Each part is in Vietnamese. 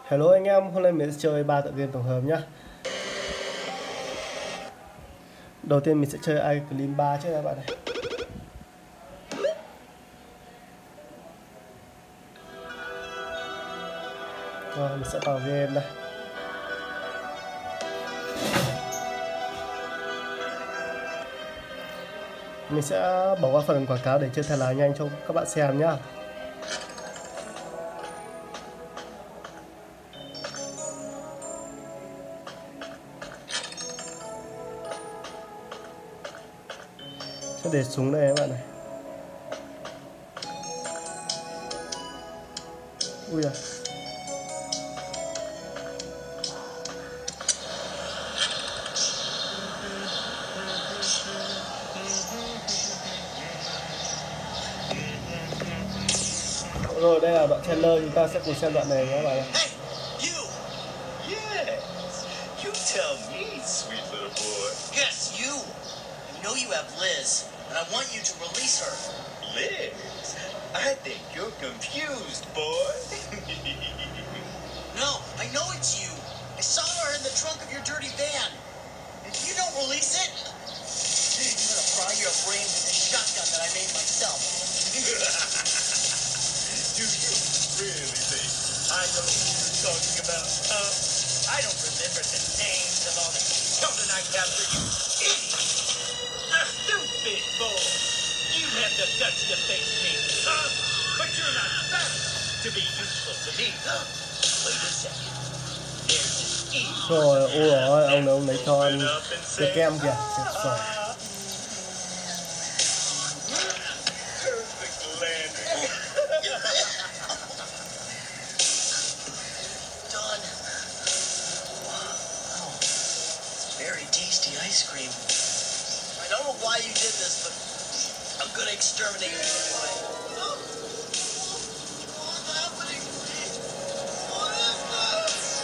Hello anh em, hôm nay mình sẽ chơi 3 tựa game tổng hợp nhá. Đầu tiên mình sẽ chơi iClimb 3 trước các bạn này. Rồi mình sẽ vào game đây. Mình sẽ bỏ qua phần quảng cáo để chơi thật là nhanh cho các bạn xem nhá. Sẽ để súng đây các bạn này. Ui à. Rồi đây là đoạn trailer, chúng ta sẽ cùng xem đoạn này các bạn ạ. Hey, you! Yes, you tell me, sweet little boy. Yes, you! You know you have Liz, and I want you to release her. Liz? I think you're confused, boy. No, I know it's you. I saw her in the trunk of your dirty van. If you don't release it, I'm gonna fry your brains with a shotgun that I made myself. Do you really think I know who you're talking about? I don't remember the names of all the children I captured, you idiot! A stupid boy! You have the guts to face me, huh? But you're not fat to be useful to me, huh? Wait a second. There's an evil. Rồi, ôi ơi, ông lấy cho anh cái kem kìa, chết rồi. Ice cream. I don't know why you did this, but I'm gonna exterminate you anyway. What's happening to me? What is this?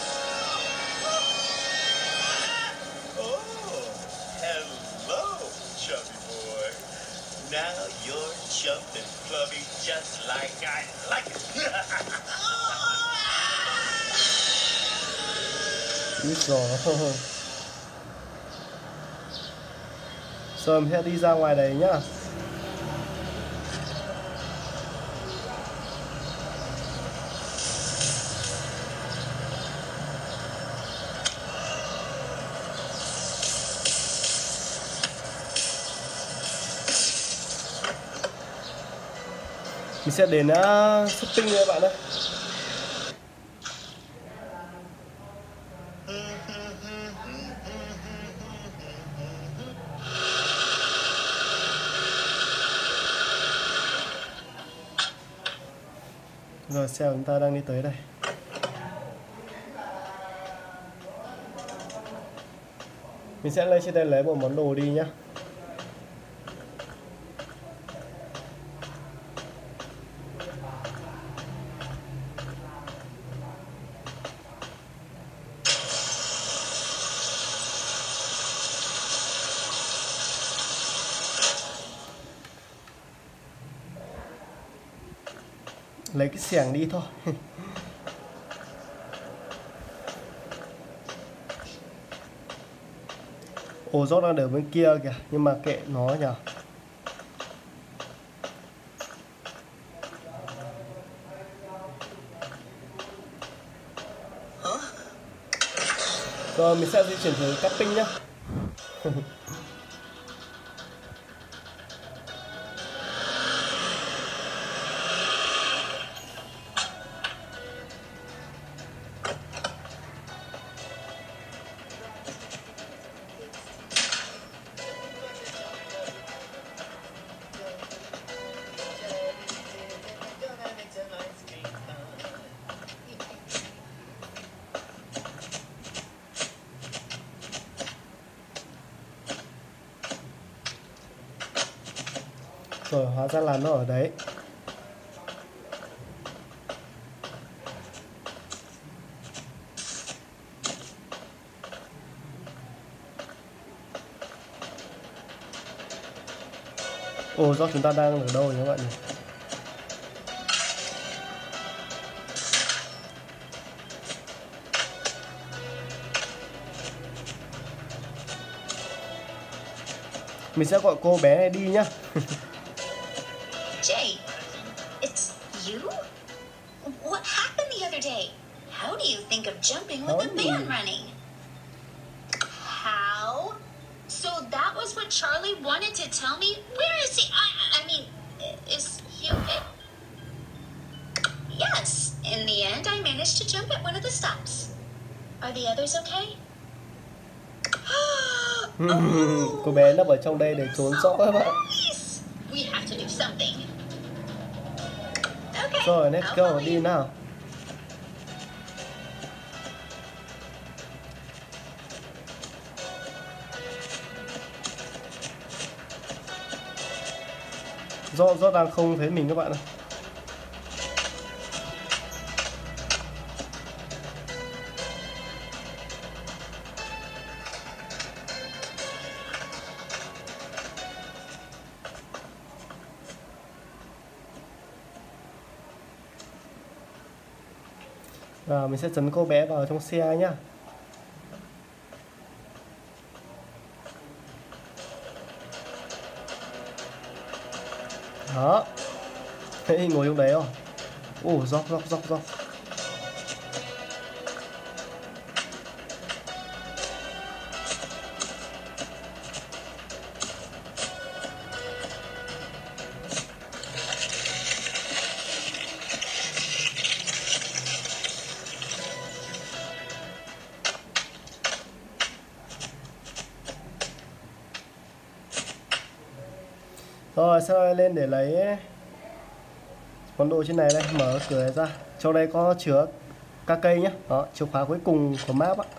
Oh, hello, chubby boy. Now you're chump and flubby just like I like it. Ít rồi. Rồi mình sẽ đi ra ngoài đấy nhá. Mình sẽ đến shopping các bạn ơi. Rồi xe của chúng ta đang đi tới đây. Mình sẽ lên trên đây lấy một món đồ đi nhá. Lấy cái xẻng đi thôi. Ổ rót đang ở bên kia kìa, nhưng mà kệ nó nhỉ. Rồi mình sẽ di chuyển tới camping nhá. Rồi hóa ra là nó ở đấy. Ồ, do chúng ta đang ở đâu nhé các bạn nhỉ? Mình sẽ gọi cô bé này đi nhá. Jay, it's you? What happened the other day? How do you think of jumping with a van running? How? So that was what Charlie wanted to tell me? Where is he? I mean, is he okay? Yes. In the end, I managed to jump at one of the stops. Are the others okay? Cô bé nấp ở trong đây để trốn rõ các bạn. We have to do something. Okay. Rồi, let's go, đi nào. Rõ đang không thấy mình các bạn ạ. Và mình sẽ dẫn cô bé vào trong xe nhá. Đó. Thế ngồi trong đấy không? Ồ, dốc. Rồi, sau đó lên để lấy món đồ trên này đây, mở cửa này ra. Trong đây có chứa các cây nhé. Đó, chìa khóa cuối cùng của map á.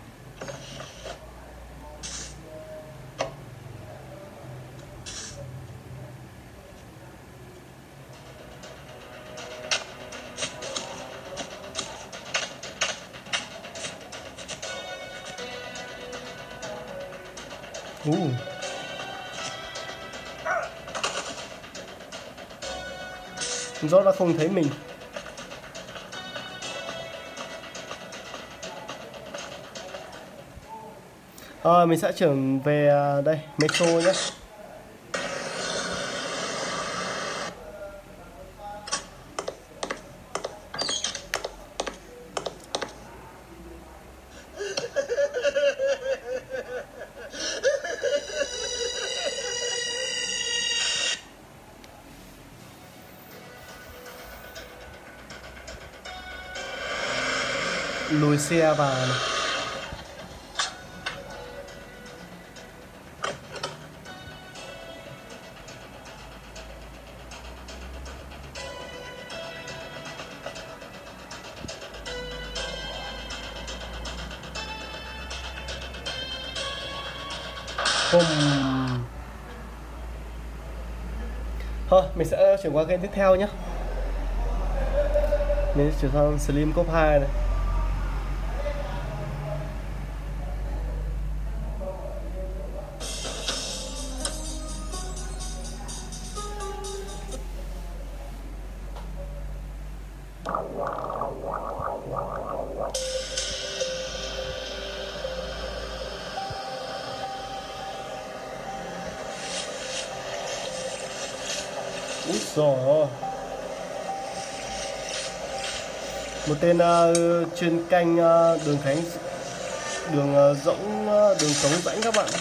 Do nó không thấy mình. Mình sẽ chuyển về đây, metro nhé. Lùi xe vào này. Thôi, mình sẽ chuyển qua game tiếp theo nhé. Mình sẽ chuyển sang Slim Cop 2 này. Úi dồi ôi. Một tên chuyên canh đường cống rãnh các bạn.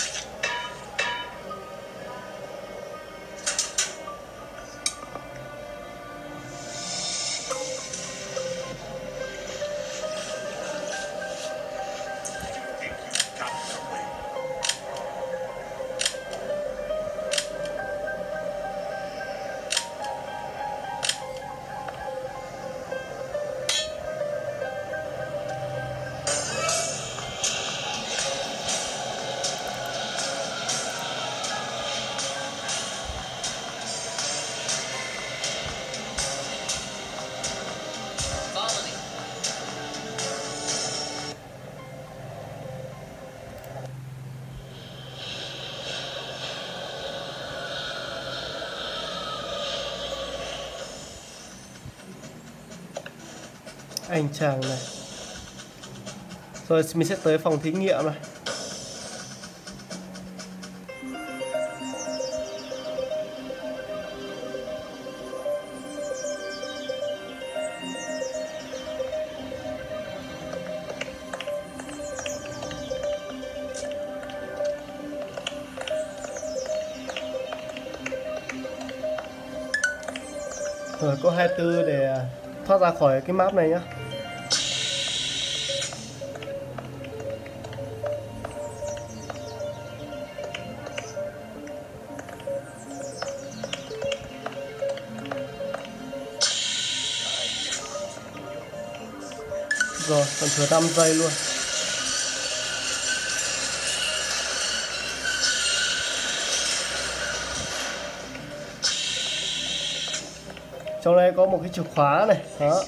Anh chàng này. Rồi mình sẽ tới phòng thí nghiệm này. Rồi có 24 để thoát ra khỏi cái map này nhá. Rồi, còn thừa 5 giây luôn. Trong đây có một cái chìa khóa này, đó.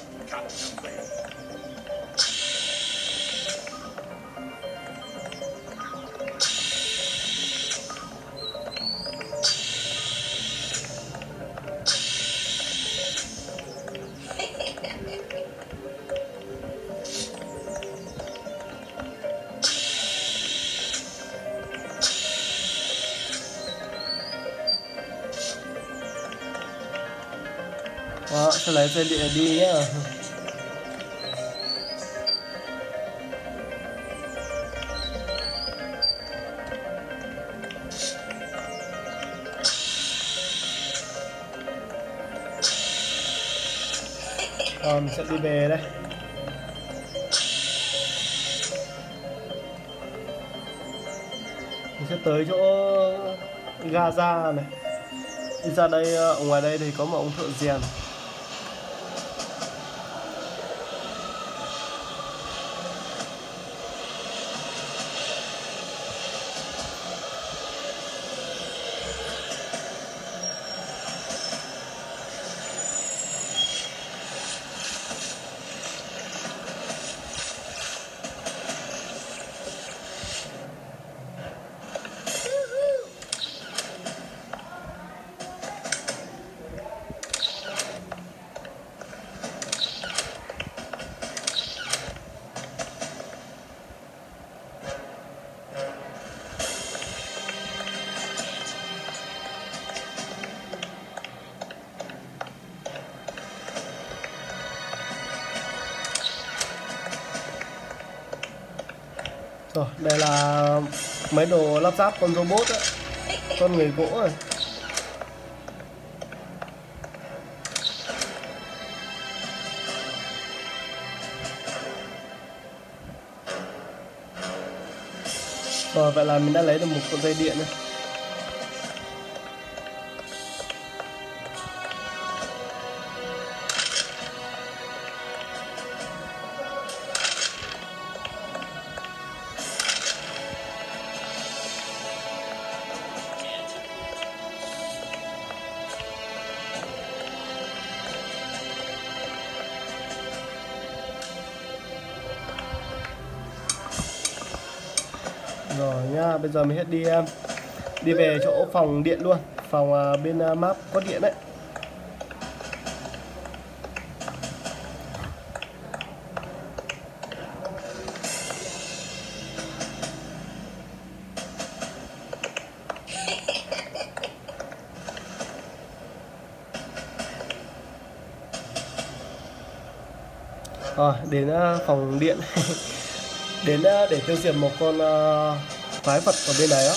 Đó, sẽ lấy dây điện đi nhá. Mình sẽ đi về đây. Mình sẽ tới chỗ Gaza này. Đi ra đây, ở ngoài đây thì có một ông thợ rèn. Rồi, đây là mấy đồ lắp ráp con robot ấy, con người gỗ này. Rồi, vậy là mình đã lấy được một con dây điện này. Rồi nhá, bây giờ mình sẽ đi về chỗ phòng điện luôn, phòng bên map có điện đấy. Rồi, đến phòng điện. Đến để tiêu diệt một con quái vật ở bên này đó.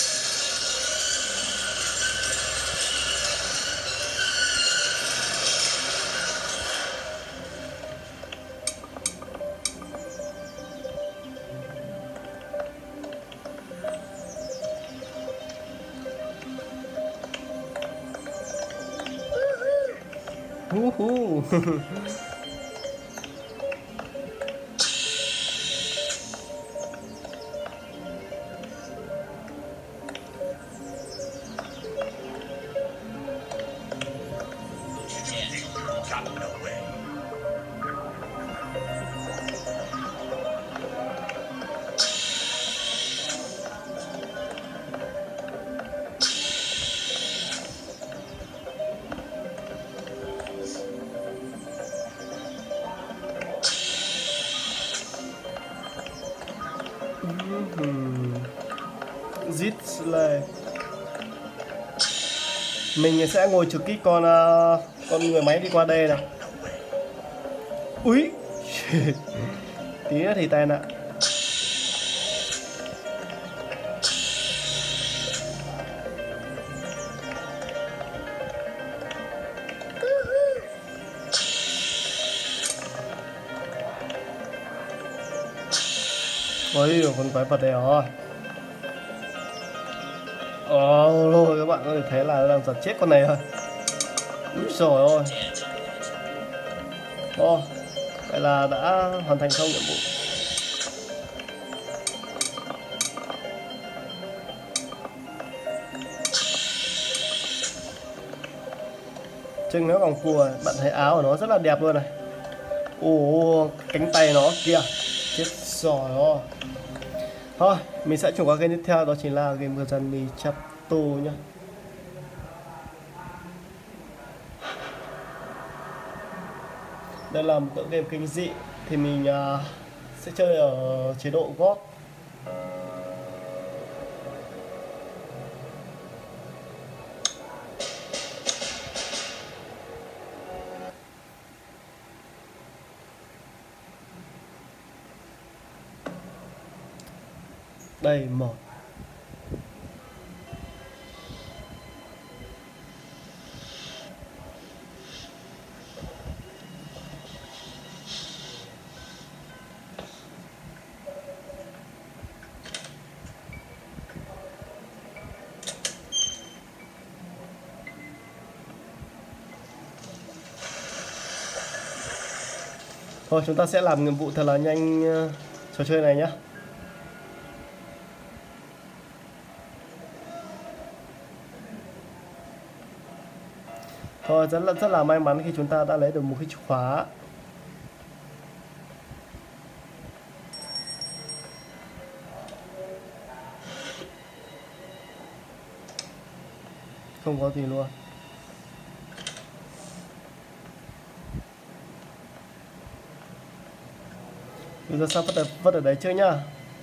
Zit Slay. Mình sẽ ngồi trực kích con người máy đi qua đây nào. Úi. Tí nữa thì tai nạn. Ôi con quái vật này rồi. Ôi các bạn có thể thấy là đang giật chết con này rồi. Úi trời ơi. Vậy là đã hoàn thành xong nhiệm vụ. Trông nó còn cua, bạn thấy áo của nó rất là đẹp luôn này. Ồ, cánh tay nó kìa. Chết rồi ơi. Thôi, mình sẽ chuyển qua game tiếp theo, đó chính là game của Zanmi Chapter nhá. Đây là một tựa game kinh dị, thì mình sẽ chơi ở chế độ God. Đây, một. Thôi chúng ta sẽ làm nhiệm vụ thật là nhanh trò chơi này nhé. Thôi rất là may mắn khi chúng ta đã lấy được một cái chìa khóa. Không có gì luôn. Bây giờ sao vứt ở đấy chơi nhá.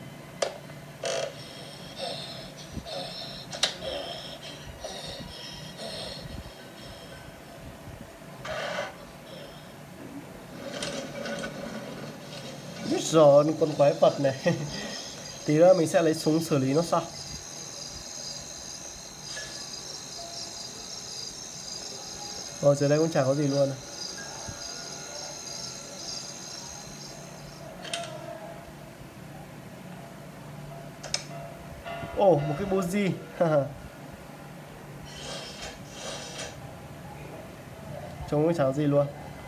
Biết rồi con quái vật này. Tí nữa mình sẽ lấy súng xử lý nó sau. Rồi dưới đây cũng chả có gì luôn này. Ồ, một cái Boji. Trông cũng chả có gì luôn.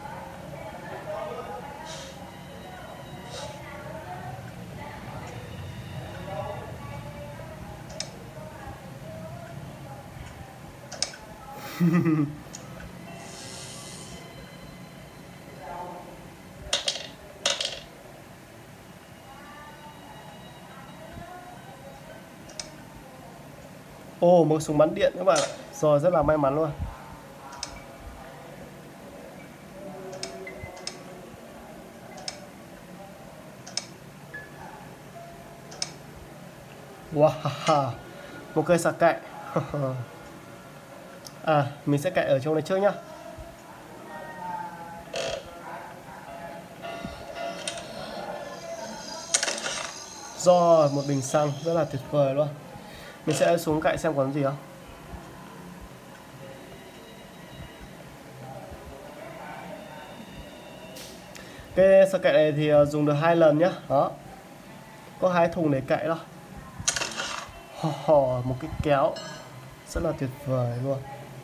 Ồ, một súng bắn điện các bạn ạ. Rồi, rất là may mắn luôn. Wow, một cây sạc cạy. Mình sẽ cạy ở trong này trước nhá. Rồi, một bình xăng rất là tuyệt vời luôn. Mình sẽ xuống cạy xem có gì không. Cái sạc cạy này thì dùng được 2 lần nhá. Đó, có 2 thùng để cạy đó. Một cái kéo rất là tuyệt vời luôn.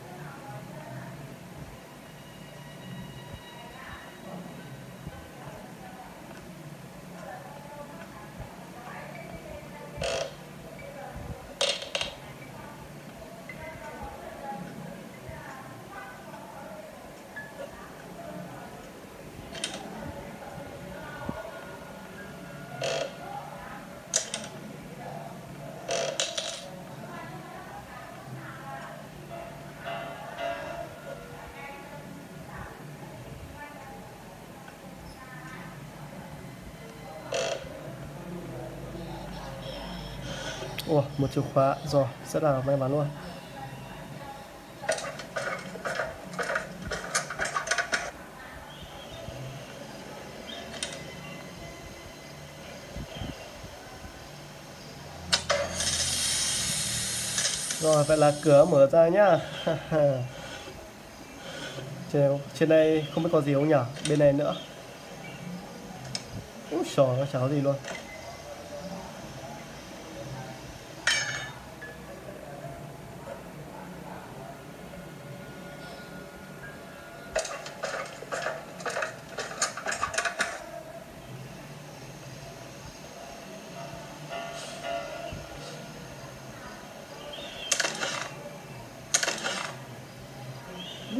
Ủa, một chìa khóa rồi, rất là may mắn luôn. Rồi, vậy là cửa mở ra nhá. Trên đây không biết có gì không nhỉ? Bên này nữa. Úi trời, nó chả có gì luôn.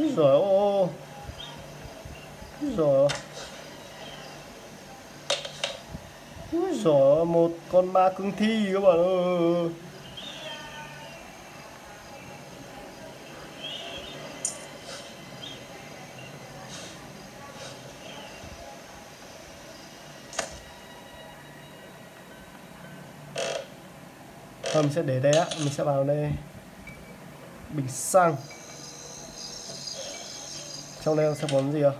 Úi giời ôi. Úi giời. Úi giời, một con ma cương thi các bạn ơi. Thôi mình sẽ để đây á, mình sẽ vào đây bình xăng. Trong đây sẽ có gì không?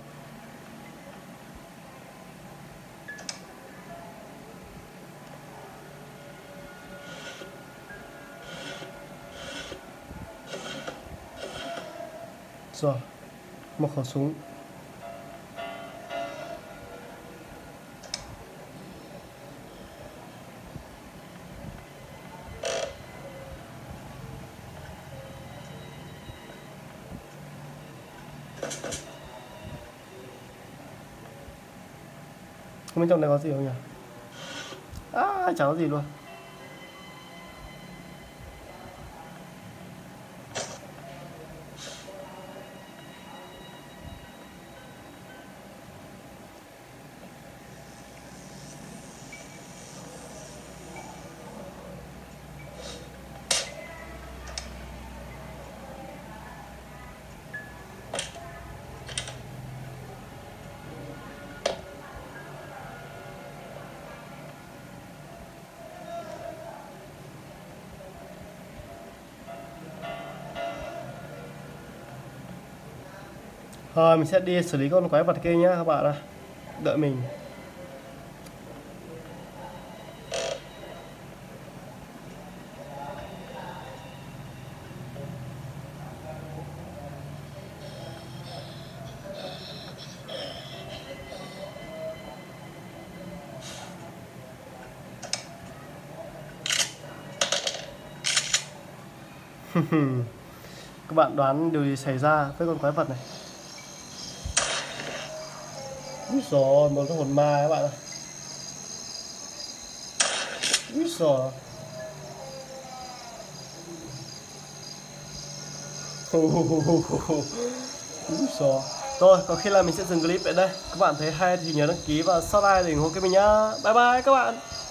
Rồi, một khẩu súng. Không biết trong này có gì không nhỉ? À, chẳng có gì luôn. Thôi mình sẽ đi xử lý con quái vật kia nhá các bạn ạ. Đợi mình. Các bạn đoán điều gì xảy ra với con quái vật này? Úi giời, một cái hồn ma các bạn ơi. Úi giời. Úi giời. Rồi, có khi là mình sẽ dừng clip tại đây. Các bạn thấy hay thì nhớ đăng ký và subscribe để ủng hộ kênh mình nhá. Bye bye các bạn.